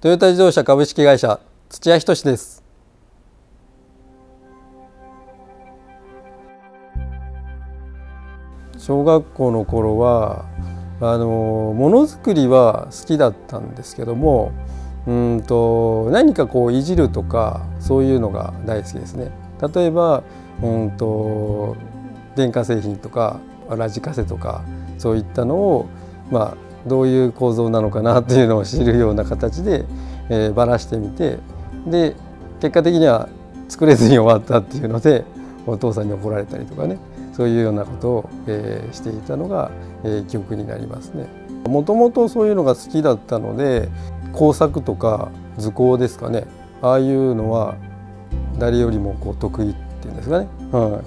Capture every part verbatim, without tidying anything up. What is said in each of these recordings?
トヨタ自動車株式会社土屋仁です。小学校の頃はあのものづくりは好きだったんですけども、うんと何かこういじるとかそういうのが大好きですね。例えばうんと電化製品とかラジカセとかそういったのを、まあ、どういう構造なのかなっていうのを知るような形で、えー、ばらしてみて、で結果的には作れずに終わったっていうのでお父さんに怒られたりとかね、そういうようなことを、えー、していたのが、えー、記憶になりますね。もともとそういうのが好きだったので、工作とか図工ですかね、ああいうのは誰よりもこう得意っていうんですかね、はい、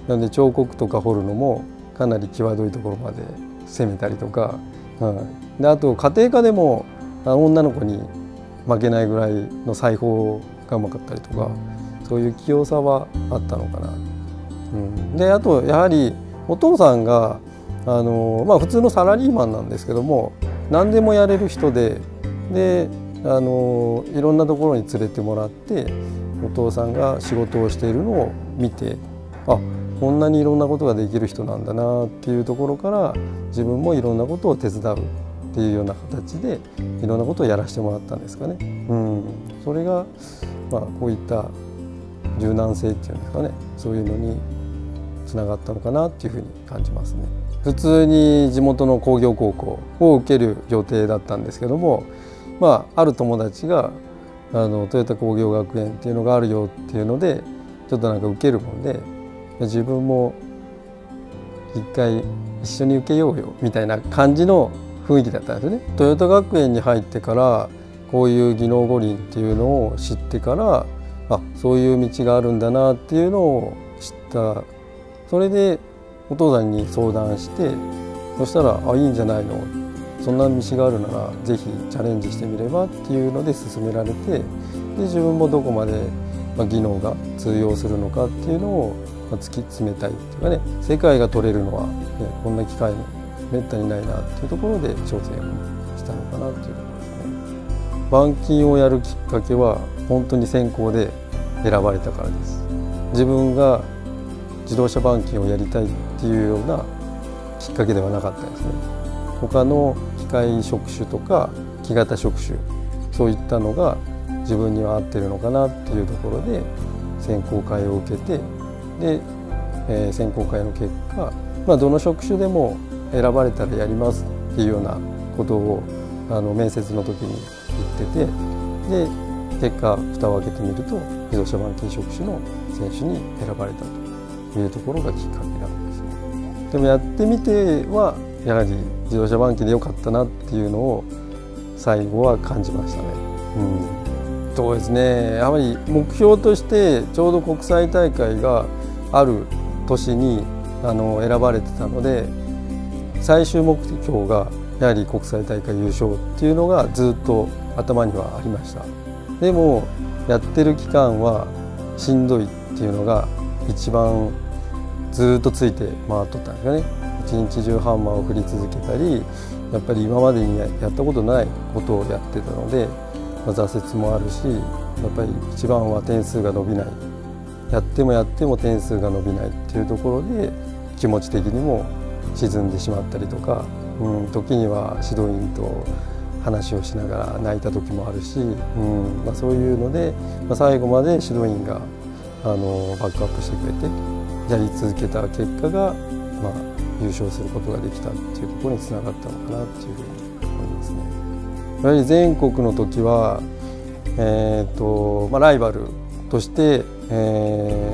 なので彫刻とか彫るのもかなり際どいところまで攻めたりとか、はい、であと家庭科でも女の子に負けないぐらいの裁縫がうまかったりとか、そういう器用さはあったのかな。うん、であとやはりお父さんがあの、まあ、普通のサラリーマンなんですけども何でもやれる人で、であのいろんなところに連れてもらってお父さんが仕事をしているのを見て、あ、こんなにいろんなことができる人なんだなっていうところから自分もいろんなことを手伝うっていうような形でいろんなことをやらせてもらったんですかね。うん、それが、まあ、こういった柔軟性っていうんですかね、そういうのにつながったのかなっていうふうに感じますね。普通に地元の工業高校を受ける予定だったんですけども、まあ、ある友達があのトヨタ工業学園っていうのがあるよっていうのでちょっとなんか受けるもんで、自分も一回一緒に受けようよみたいな感じの雰囲気だったんですよね。トヨタ学園に入ってからこういう技能五輪っていうのを知ってから、あ、そういう道があるんだなっていうのを知った。それでお父さんに相談して、そしたら「あ、いいんじゃないの、そんな道があるならぜひチャレンジしてみれば」っていうので勧められて、で自分もどこまで技能が通用するのかっていうのを突き詰めたいっていうかね、世界が取れるのは、ね、こんな機会もめったにないなっていうところで挑戦をしたのかなっていうところですね。板金をやるきっかけは本当に選考で選ばれたからです。自分が自動車板金をやりたいっていうようなきっかけではなかったですね。他の機械職種とか木型職種、そういったのが自分には合ってるのかなっていうところで選考会を受けて、で、えー、選考会の結果、まあ、どの職種でも選ばれたらやりますっていうようなことをあの面接の時に言ってて、で結果蓋を開けてみると自動車板金職種の選手に選ばれたというところがきっかけなんですね。でもやってみてはやはり自動車板金で良かったなっていうのを最後は感じましたね。うん、そうですね、やはり目標としてちょうど国際大会がある年にあの選ばれてたので、最終目標がやはり国際大会優勝っていうのがずっと頭にはありました。でもやってる期間はしんどいっていうのが一番ずっとついて回っとったんですよね。一日中ハンマーを振り続けたり、やっぱり今までにやったことないことをやってたので、まあ、挫折もあるし、やっぱり一番は点数が伸びない、やってもやっても点数が伸びないっていうところで気持ち的にも沈んでしまったりとか、うん、時には指導員と話をしながら泣いた時もあるし、うんまあ、そういうので、まあ、最後まで指導員があのバックアップしてくれてやり続けた結果が、まあ、優勝することができたっていうところにつながったのかなっていうふうに思いますね。やはり全国の時は、えーとまあ、ライバルとして、え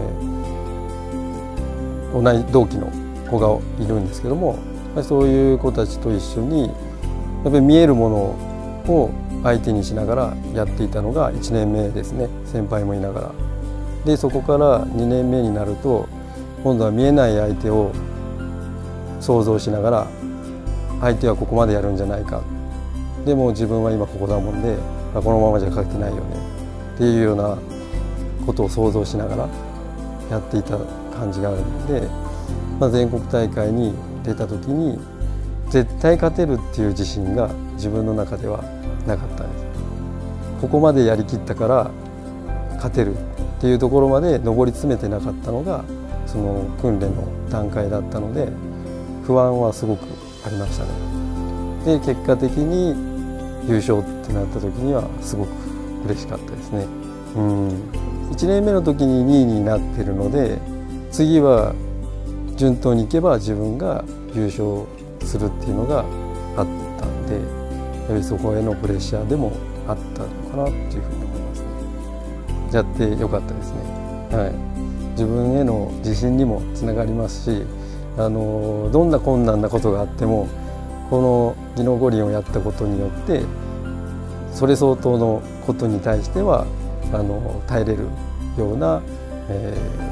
ー、同じ同期の子がいるんですけども、そういう子たちと一緒にやっぱり見えるものを相手にしながらやっていたのがいちねんめですね。先輩もいながらで、そこからにねんめになると今度は見えない相手を想像しながら、相手はここまでやるんじゃないか、でも自分は今ここだもんでこのままじゃ勝てないよねっていうようなことを想像しながらやっていた感じがあるので、まあ、全国大会に出た時に絶対勝てるっていう自信が自分の中ではなかったんです。 ここまでやりきったから勝てるっていうところまで上り詰めてなかったのがその訓練の段階だったので不安はすごくありましたね。で結果的に優勝ってなった時にはすごく嬉しかったですね。うん、いちねんめの時ににいになってるので次は順当にいけば自分が優勝するっていうのがあったんで、やはりそこへのプレッシャーでもあったのかなっていうふうに思いますね。やってよかったですね。はい、自分への自信にもつながりますし、あのどんな困難なことがあってもこの技能五輪をやったことによってそれ相当のことに対してはあの耐えれるような、え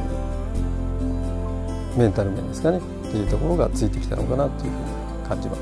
ー、メンタル面ですかねっていうところがついてきたのかなというふうに感じます。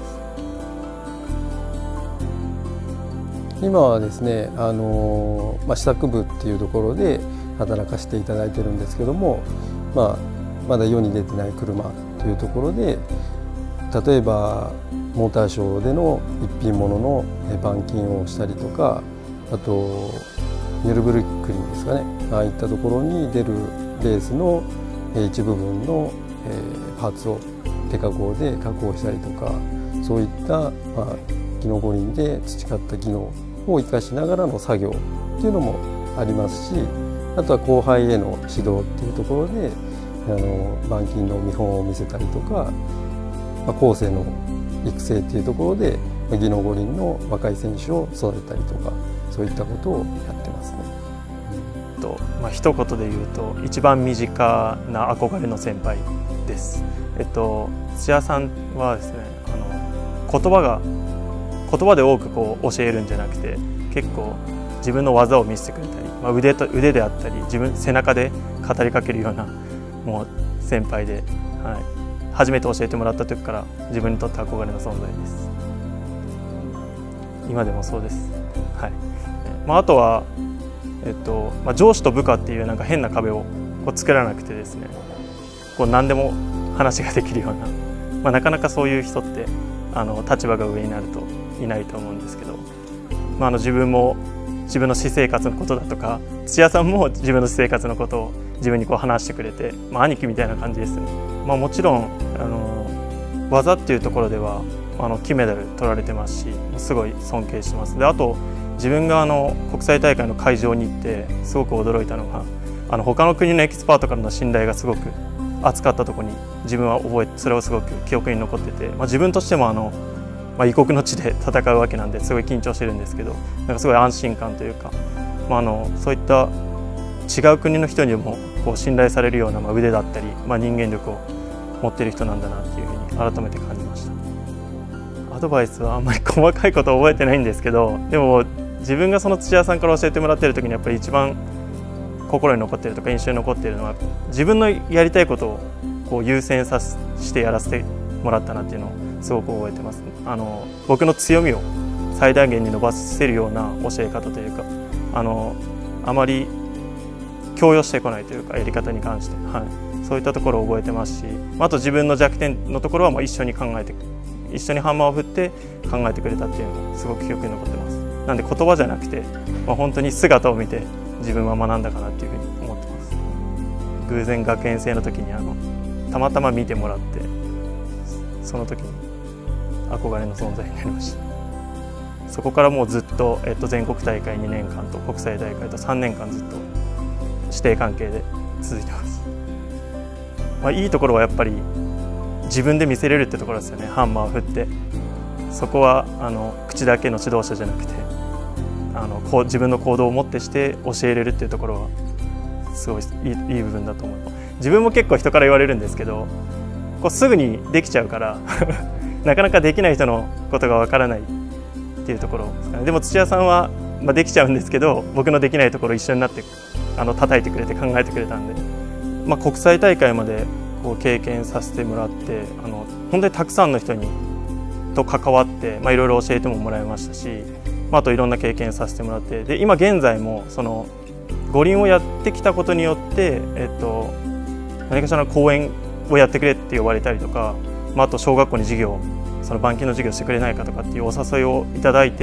今はですね、あのまあ、試作部っていうところで働かせていただいてるんですけども、まあ、まだ世に出てない車というところで例えばモーターショーでの一品物の板金をしたりとか、あとニュルブルクリンですかね、ああいったところに出るレースの一部分のパーツを手加工で加工したりとか、そういった、まあ、技能五輪で培った技能を生かしながらの作業っていうのもありますし、あとは後輩への指導っていうところであの板金の見本を見せたりとか、まあ、後世の育成っていうところで技能五輪の若い選手を育てたりとか、そういったことをやってますね。 とまあ一言で言うと一番身近な憧れの先輩です。えっと土屋さんはですね、あの言葉が言葉で多くこう教えるんじゃなくて、結構自分の技を見せてくれたり、まあ、腕と腕であったり自分背中で語りかけるようなもう先輩で、はい、初めて教えてもらった時から自分にとって憧れの存在です。今でもそうです。はい。まあ、あとは、えっとまあ、上司と部下っていうなんか変な壁をこう作らなくてですね、こう何でも話ができるような、まあ、なかなかそういう人ってあの立場が上になるといないと思うんですけど、まあ、あの自分も自分の私生活のことだとか、土屋さんも自分の私生活のことを自分にこう話してくれて、まあ、兄貴みたいな感じですね。まあ、もちろんあの技っていうところではあの金メダル取られてますし、すごい尊敬してます。であと自分があの国際大会の会場に行ってすごく驚いたのが、あの他の国のエキスパートからの信頼がすごく厚かったところに自分は覚えて、それをすごく記憶に残ってて、まあ、自分としてもあの、まあ、異国の地で戦うわけなんですごい緊張してるんですけど、なんかすごい安心感というか、まあ、あのそういった違う国の人にもこう信頼されるような、まあ、腕だったり、まあ、人間力を持っている人なんだなっていうふうに改めて感じました。アドバイスはあんまり細かいことは覚えてないんですけど、でも自分がその土屋さんから教えてもらってる時にやっぱり一番心に残っているとか印象に残っているのは、自分のやりたいことをこう優先させしてやらせてもらったなっていうのをすごく覚えてますね。あの僕の強みを最大限に伸ばせるような教え方というか、あのあまり強要してこないというか、やり方に関して、はい、そういったところを覚えてますし、あと自分の弱点のところはもう一緒に考えて一緒にハンマーを振って考えてくれたっていうのがすごく記憶に残ってます。なんで言葉じゃなくて、まあ、本当に姿を見て自分は学んだかなっていうふうに思ってます。偶然学園生の時にあのたまたま見てもらって、その時に憧れの存在になりました。そこからもうずっと、えっと、全国大会にねんかんと国際大会とさんねんかんずっと師弟関係で続いてます。まあ、いいところはやっぱり自分で見せれるってところですよね。ハンマーを振って、そこはあの口だけの指導者じゃなくて、あのこう自分の行動をもってして教えれるっていうところはすごいいい、いい部分だと思います。自分も結構人から言われるんですけど、こうすぐにできちゃうからなかなかできない人のことがわからないっていうところですかね。でも土屋さんは、まあ、できちゃうんですけど、僕のできないところを一緒になってあの叩いてくれて考えてくれたんで、まあ、国際大会までこう経験させてもらって、あの本当にたくさんの人にと関わって、まあ、いろいろ教えてももらいましたし、まあ、あといろんな経験させてもらって、で今現在もその五輪をやってきたことによって、えっと、何かしらの講演をやってくれって呼ばれたりとか、まあ、あと小学校に授業、その板金の授業してくれないかとかっていうお誘いをいただいて、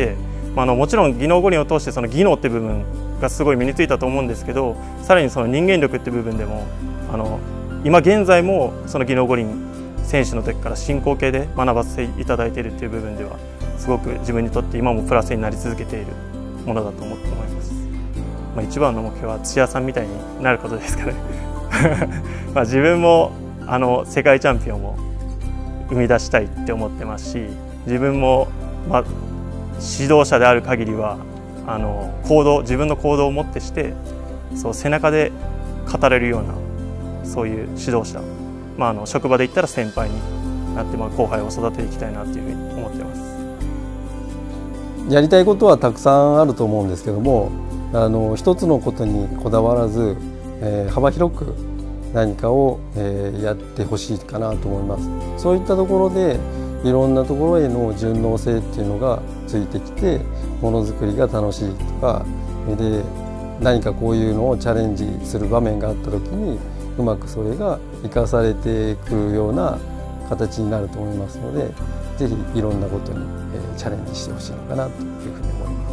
まあ、あのもちろん技能五輪を通してその技能って部分がすごい身についたと思うんですけど、さらにその人間力って部分でもあの今現在もその技能五輪選手の時から進行形で学ばせていただいているっていう部分ではすごく自分にとって今もプラスになり続けているものだと思って思います。まあ、一番の目標は土屋さんみたいになることですかね。まあ自分もあの世界チャンピオンを生み出したいって思ってますし、自分も、まあ、指導者である限りはあの行動自分の行動をもってしてそう背中で語れるようなそういう指導者、まあ、あの職場で言ったら先輩になって、まあ、後輩を育てていきたいなというふうに思ってます。 やりたいことはたくさんあると思うんですけども、あの一つのことにこだわらず、えー、幅広く何かを、えー、やってほしいかなと思います。そういったところでいろんなところへの順応性っていうのがついてきて、ものづくりが楽しいとかで、何かこういうのをチャレンジする場面があった時にうまくそれが生かされてくるような形になると思いますので、ぜひいろんなことにチャレンジしてほしいのかなというふうに思います。